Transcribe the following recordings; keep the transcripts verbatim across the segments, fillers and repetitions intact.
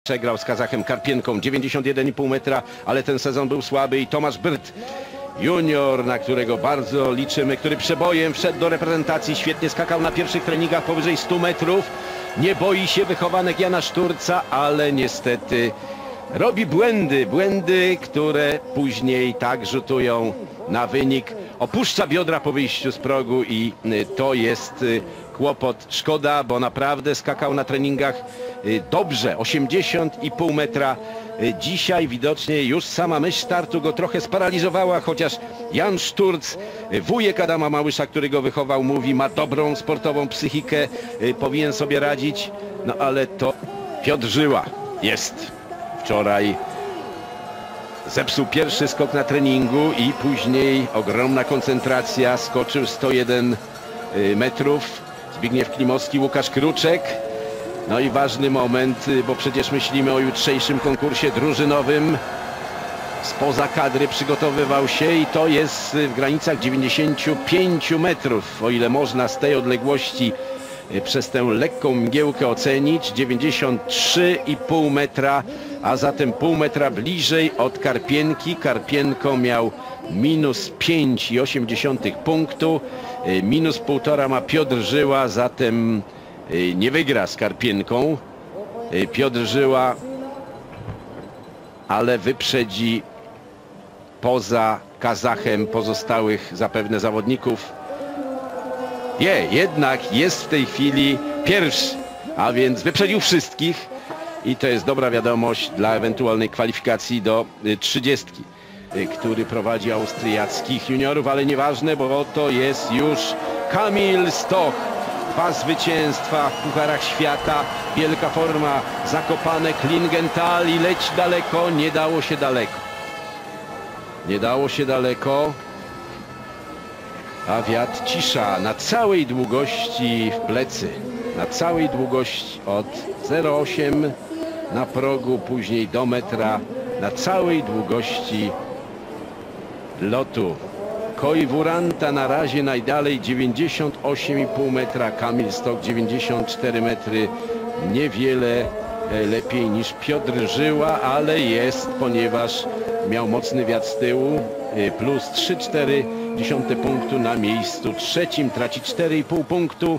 Przegrał z Kazachem Karpienką dziewięćdziesiąt jeden i pół metra, ale ten sezon był słaby i Tomasz Byrt junior, na którego bardzo liczymy, który przebojem wszedł do reprezentacji, świetnie skakał na pierwszych treningach powyżej stu metrów. Nie boi się wychowanek Jana Szturca, ale niestety robi błędy, błędy, które później tak rzutują na wynik. Opuszcza biodra po wyjściu z progu i to jest kłopot. Szkoda, bo naprawdę skakał na treningach dobrze, osiemdziesiąt i pół metra. Dzisiaj widocznie już sama myśl startu go trochę sparaliżowała, chociaż Jan Szturc, wujek Adama Małysza, który go wychował, mówi, ma dobrą sportową psychikę, powinien sobie radzić, no ale to Piotr Żyła jest. Wczoraj zepsuł pierwszy skok na treningu i później ogromna koncentracja, skoczył sto jeden metrów. Zbigniew Klimowski, Łukasz Kruczek. No i ważny moment, bo przecież myślimy o jutrzejszym konkursie drużynowym. Spoza kadry przygotowywał się i to jest w granicach dziewięćdziesięciu pięciu metrów, o ile można z tej odległości przez tę lekką mgiełkę ocenić. dziewięćdziesiąt trzy i pół metra, a zatem pół metra bliżej od Karpienki. Karpienko miał minus pięć i osiem dziesiątych punktu, minus półtora ma Piotr Żyła, zatem nie wygra z Karpienką Piotr Żyła, ale wyprzedzi poza Kazachem pozostałych zapewne zawodników. Je, jednak jest w tej chwili pierwszy, a więc wyprzedził wszystkich i to jest dobra wiadomość dla ewentualnej kwalifikacji do trzydziestki, który prowadzi austriackich juniorów, ale nieważne, bo to jest już Kamil Stoch. Dwa zwycięstwa w Pucharach Świata, wielka forma, Zakopane, Klingenthal i leć daleko, nie dało się daleko. Nie dało się daleko, a wiatr cisza na całej długości w plecy, na całej długości od zero przecinek osiem na progu, później do metra, na całej długości lotu. Koiwuranta na razie najdalej dziewięćdziesiąt osiem i pół metra, Kamil Stoch dziewięćdziesiąt cztery metry, niewiele lepiej niż Piotr Żyła, ale jest, ponieważ miał mocny wiatr z tyłu, plus trzy przecinek cztery dziesiąte punktu na miejscu trzecim, traci cztery i pół punktu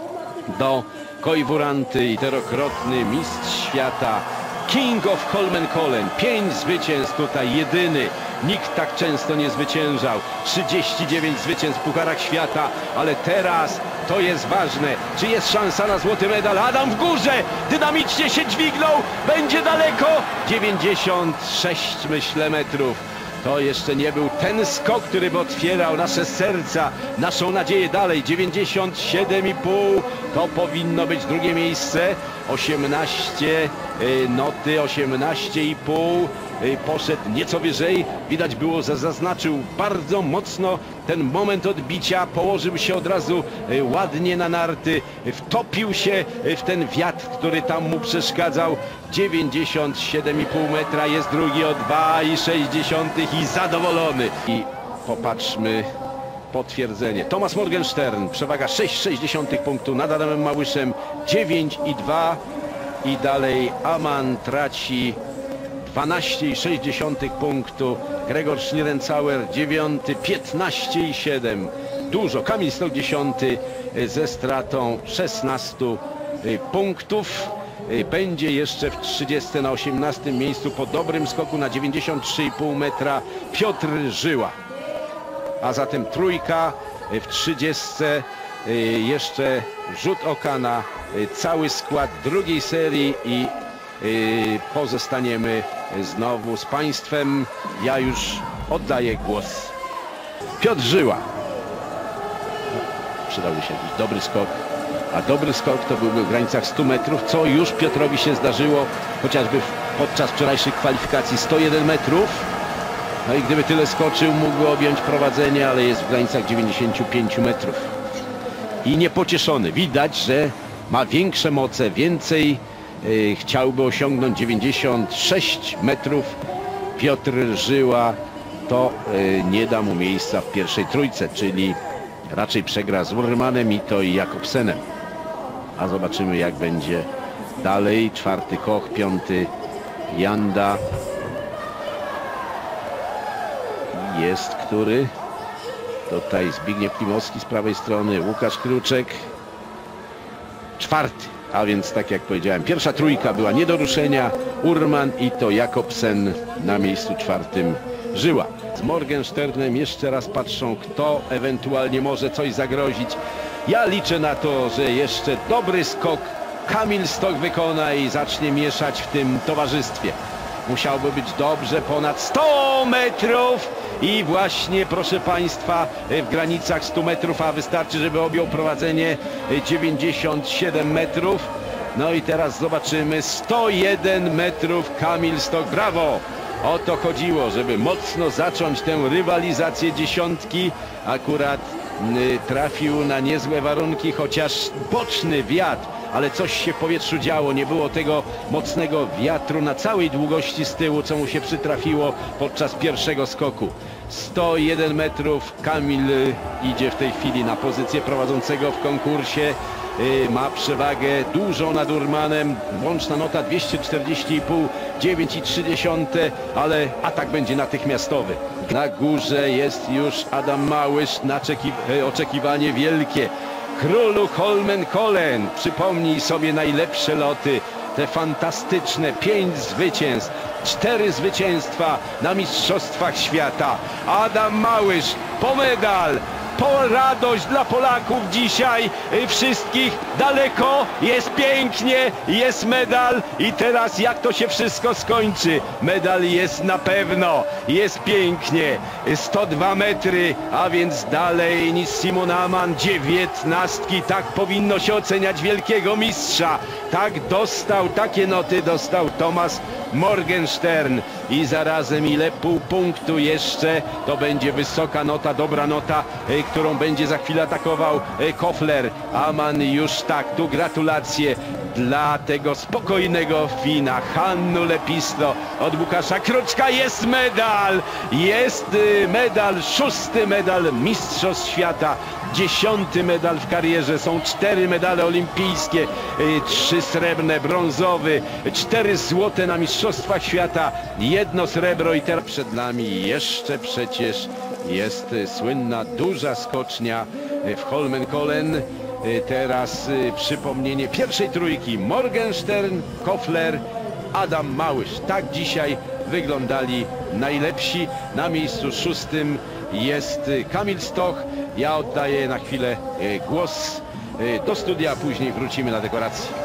do Koiwuranty i czterokrotny mistrz świata King of Holmenkollen. Pięć zwycięstw tutaj, jedyny. Nikt tak często nie zwyciężał. trzydzieści dziewięć zwycięstw w Pucharach Świata, ale teraz to jest ważne. Czy jest szansa na złoty medal? Adam w górze! Dynamicznie się dźwignął. Będzie daleko. dziewięćdziesiąt sześć, myślę, metrów. To jeszcze nie był ten skok, który by otwierał nasze serca, naszą nadzieję dalej. dziewięćdziesiąt siedem i pół to powinno być drugie miejsce. osiemnaście noty, osiemnaście i pół. Poszedł nieco wyżej, widać było, że zaznaczył bardzo mocno ten moment odbicia, położył się od razu ładnie na narty, wtopił się w ten wiatr, który tam mu przeszkadzał. dziewięćdziesiąt siedem i pół metra, jest drugi o dwa i sześć dziesiątych i zadowolony. I popatrzmy, potwierdzenie. Thomas Morgenstern, przewaga sześć przecinek sześć dziesiątych punktu nad Adamem Małyszem, dziewięć i dwa i dalej Aman traci dwanaście i sześć dziesiątych punktu, Gregor Schnirrenzauer dziewiąty, piętnaście i siedem. Dużo. Kamil Stoch dziesiąty ze stratą szesnastu punktów. Będzie jeszcze w trzydziestce na osiemnastym miejscu po dobrym skoku na dziewięćdziesiąt trzy i pół metra Piotr Żyła. A zatem trójka w trzydziestce. Jeszcze rzut oka na cały skład drugiej serii i pozostaniemy znowu z Państwem. Ja już oddaję głos. Piotr Żyła. Przydałby się jakiś dobry skok, a dobry skok to byłby w granicach stu metrów, co już Piotrowi się zdarzyło, chociażby podczas wczorajszych kwalifikacji sto jeden metrów. No i gdyby tyle skoczył, mógłby objąć prowadzenie, ale jest w granicach dziewięćdziesięciu pięciu metrów. I niepocieszony. Widać, że ma większe moce, więcej chciałby osiągnąć. Dziewięćdziesiąt sześć metrów. Piotr Żyła to nie da mu miejsca w pierwszej trójce, czyli raczej przegra z Wurmanem i to i Jakobsenem. A zobaczymy, jak będzie Dalej czwarty Koch, piąty Janda. Jest który? Tutaj Zbigniew Klimowski z prawej strony, Łukasz Kruczek. Czwarty, a więc tak jak powiedziałem, pierwsza trójka była nie do ruszenia. Urman i to Jakobsen na miejscu czwartym Żyła. Z Morgensternem jeszcze raz patrzą, kto ewentualnie może coś zagrozić. Ja liczę na to, że jeszcze dobry skok Kamil Stoch wykona i zacznie mieszać w tym towarzystwie. Musiałby być dobrze ponad sto metrów i właśnie, proszę Państwa, w granicach stu metrów, a wystarczy, żeby objął prowadzenie dziewięćdziesiąt siedem metrów. No i teraz zobaczymy, sto jeden metrów Kamil Stoch, brawo! O to chodziło, żeby mocno zacząć tę rywalizację dziesiątki. Akurat y, trafił na niezłe warunki, chociaż boczny wiatr, ale coś się w powietrzu działo, nie było tego mocnego wiatru na całej długości z tyłu, co mu się przytrafiło podczas pierwszego skoku. sto jeden metrów, Kamil idzie w tej chwili na pozycję prowadzącego w konkursie. Ma przewagę dużą nad Urmanem, łączna nota dwieście czterdzieści i pół, dziewięć i trzy dziesiąte, ale atak będzie natychmiastowy. Na górze jest już Adam Małysz, oczekiwanie wielkie. Królu Holmenkollen, przypomnij sobie najlepsze loty, te fantastyczne pięć zwycięstw, cztery zwycięstwa na Mistrzostwach Świata. Adam Małysz po medal, po radość dla Polaków dzisiaj wszystkich. Daleko, jest pięknie, jest medal i teraz jak to się wszystko skończy? Medal jest na pewno, jest pięknie, sto dwa metry, a więc dalej niż Simon Ammann, dziewiętnastki, tak powinno się oceniać wielkiego mistrza. Tak dostał, takie noty dostał Thomas Morgenstern i zarazem ile pół punktu jeszcze, to będzie wysoka nota, dobra nota, którą będzie za chwilę atakował Koffler. Ammann już tak, tu gratulacje dla tego spokojnego Fina. Hannu Lepisto od Łukasza Kruczka, jest medal, jest medal, szósty medal Mistrzostw Świata, dziesiąty medal w karierze, są cztery medale olimpijskie, trzy srebrne, brązowy, cztery złote na Mistrzostwach Świata, jedno srebro i teraz przed nami jeszcze przecież jest słynna duża skocznia w Holmenkollen. Teraz przypomnienie pierwszej trójki: Morgenstern, Koffler, Adam Małysz. Tak dzisiaj wyglądali najlepsi. Na miejscu szóstym jest Kamil Stoch. Ja oddaję na chwilę głos do studia, a później wrócimy na dekorację.